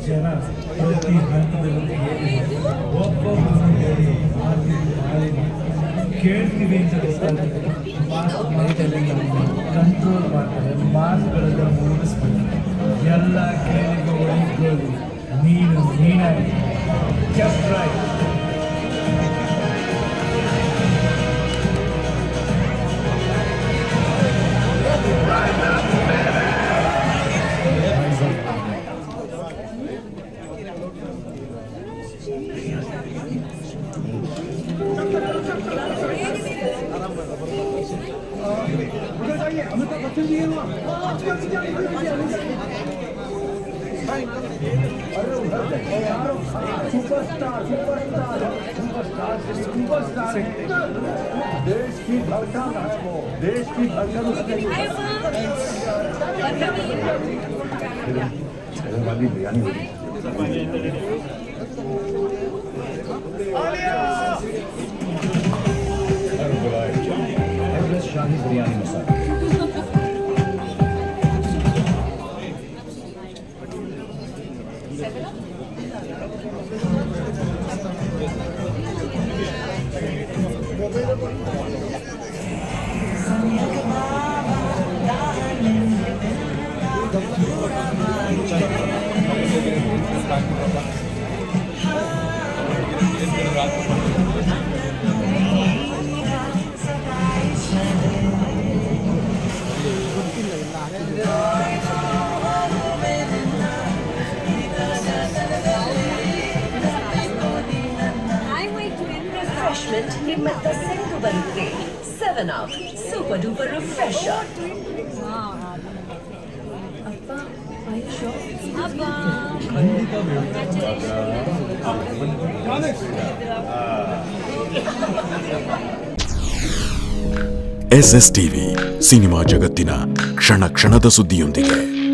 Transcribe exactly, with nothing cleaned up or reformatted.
ಜನ ಪ್ರತಿ ಹಂತದಲ್ಲೂ ಕೇಳಿ ಒಬ್ಬೊಬ್ಬರು ಹೇಳಿ ಮಾತಿನ ಮಾಲಿನ ಕೇಳ್ತೀವಿ ಅಂತ ಮಾತು ಮಾತಲ್ಲಿ ಕಂಟ್ರೋಲ್ ಮಾಡ್ತಾರೆ, ಮಾತುಗಳೆಲ್ಲ ಮುಗಿಸ್ಬಿಡ್ತಾರೆ. ಎಲ್ಲ ಕೇಳಿಗೂ ಒಳಗೋದು ನೀನು ನೀನಾಗಿ ಕೆಟ್ರಾಗಿ सुपरस्टार सुपरस्टार सुपरस्टार सुपरस्टार देश की धड़कन है वो, देश की धड़कन उसके वाली बिरयानी शाही बिरयानी मसाला ನಿಮ್ಮತ್ತ ಸಿಂಗು ಬರುತ್ತೆ. Seven up super duper refresher. ಅಪ್ಪ ಎಸ್ ಎಸ್ ಟಿವಿ ಸಿನಿಮಾ ಜಗತ್ತಿನ ಕ್ಷಣ ಕ್ಷಣದ ಸುದ್ದಿಯೊಂದಿಗೆ.